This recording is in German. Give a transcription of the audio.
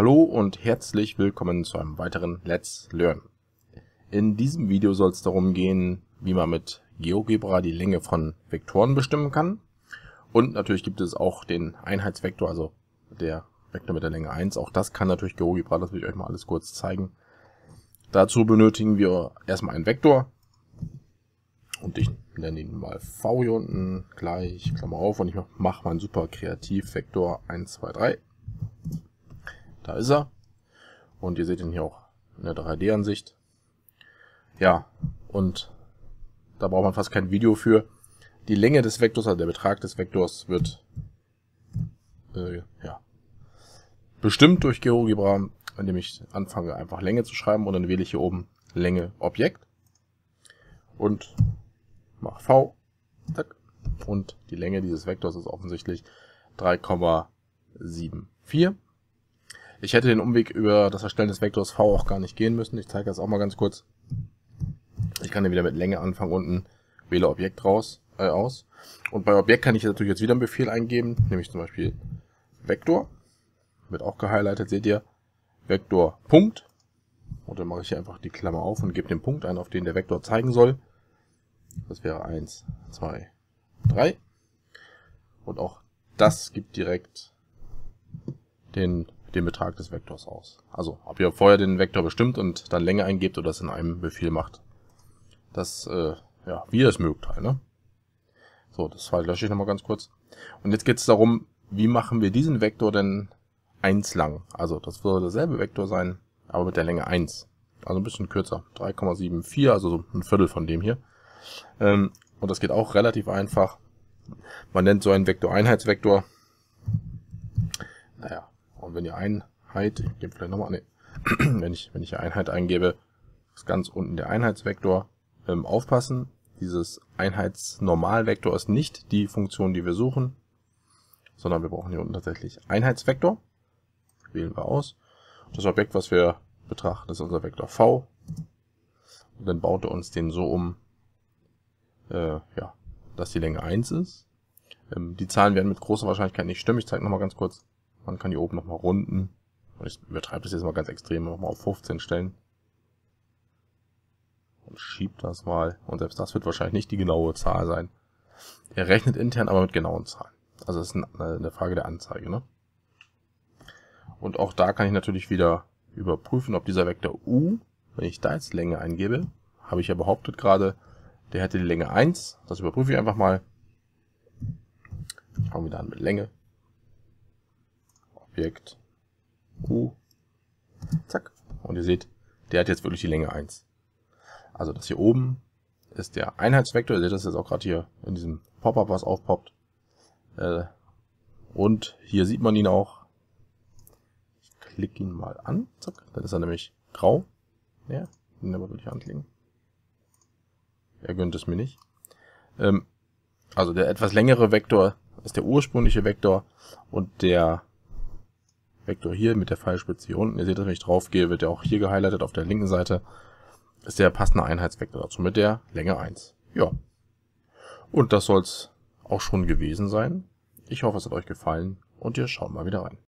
Hallo und herzlich willkommen zu einem weiteren Let's Learn. In diesem Video soll es darum gehen, wie man mit GeoGebra die Länge von Vektoren bestimmen kann. Und natürlich gibt es auch den Einheitsvektor, also der Vektor mit der Länge 1. Auch das kann natürlich GeoGebra, das will ich euch mal alles kurz zeigen. Dazu benötigen wir erstmal einen Vektor. Und ich nenne ihn mal V hier unten, gleich, Klammer auf, und ich mache meinen super Kreativvektor 1, 2, 3. Da ist er. Und ihr seht ihn hier auch in der 3D-Ansicht. Ja, und da braucht man fast kein Video für. Die Länge des Vektors, also der Betrag des Vektors, wird bestimmt durch GeoGebra, indem ich anfange, einfach Länge zu schreiben. Und dann wähle ich hier oben Länge Objekt. Und mache V. Zack. Und die Länge dieses Vektors ist offensichtlich 3,74. Ich hätte den Umweg über das Erstellen des Vektors V auch gar nicht gehen müssen. Ich zeige das auch mal ganz kurz. Ich kann dann wieder mit Länge anfangen, unten wähle Objekt aus. Und bei Objekt kann ich natürlich jetzt wieder einen Befehl eingeben, nämlich zum Beispiel Vektor. Wird auch gehighlightet, seht ihr. Vektor Punkt. Und dann mache ich hier einfach die Klammer auf und gebe den Punkt ein, auf den der Vektor zeigen soll. Das wäre 1, 2, 3. Und auch das gibt direkt den Betrag des Vektors aus. Also, ob ihr vorher den Vektor bestimmt und dann Länge eingebt oder es in einem Befehl macht. Das, wie ihr es mögt halt, ne? So, das zweite lösche ich nochmal ganz kurz. Und jetzt geht es darum, wie machen wir diesen Vektor denn 1 lang? Also, das würde derselbe Vektor sein, aber mit der Länge 1. Also ein bisschen kürzer. 3,74, also so ein Viertel von dem hier. Und das geht auch relativ einfach. Man nennt so einen Vektor Einheitsvektor. Naja. Und wenn ihr Einheit, ich gebe vielleicht nochmal, ne, wenn ich hier Einheit eingebe, ist ganz unten der Einheitsvektor. Aufpassen, dieses Einheitsnormalvektor ist nicht die Funktion, die wir suchen, sondern wir brauchen hier unten tatsächlich Einheitsvektor. Wählen wir aus. Das Objekt, was wir betrachten, ist unser Vektor V. Und dann baut er uns den so um, dass die Länge 1 ist. Die Zahlen werden mit großer Wahrscheinlichkeit nicht stimmen. Ich zeige nochmal ganz kurz. Man kann hier oben nochmal runden. Ich übertreibe das jetzt mal ganz extrem, nochmal auf 15 stellen. Und schiebt das mal. Und selbst das wird wahrscheinlich nicht die genaue Zahl sein. Er rechnet intern aber mit genauen Zahlen. Also es ist eine Frage der Anzeige, ne? Und auch da kann ich natürlich wieder überprüfen, ob dieser Vektor U, wenn ich da jetzt Länge eingebe, habe ich ja behauptet gerade, der hätte die Länge 1. Das überprüfe ich einfach mal. Fangen wir wieder an mit Länge. Objekt U. Zack. Und ihr seht, der hat jetzt wirklich die Länge 1. Also das hier oben ist der Einheitsvektor. Ihr seht das jetzt auch gerade hier in diesem Pop-up, was aufpoppt. Und hier sieht man ihn auch. Ich klicke ihn mal an. Zack. Dann ist er nämlich grau. Ja, ihn aber wirklich anklicken. Er gönnt es mir nicht. Also der etwas längere Vektor ist der ursprüngliche Vektor und der Vektor hier mit der Pfeilspitze hier unten, ihr seht, dass wenn ich drauf gehe, wird er auch hier gehighlightet auf der linken Seite, ist der passende Einheitsvektor dazu mit der Länge 1. Ja. Und das soll es auch schon gewesen sein. Ich hoffe, es hat euch gefallen und ihr schaut mal wieder rein.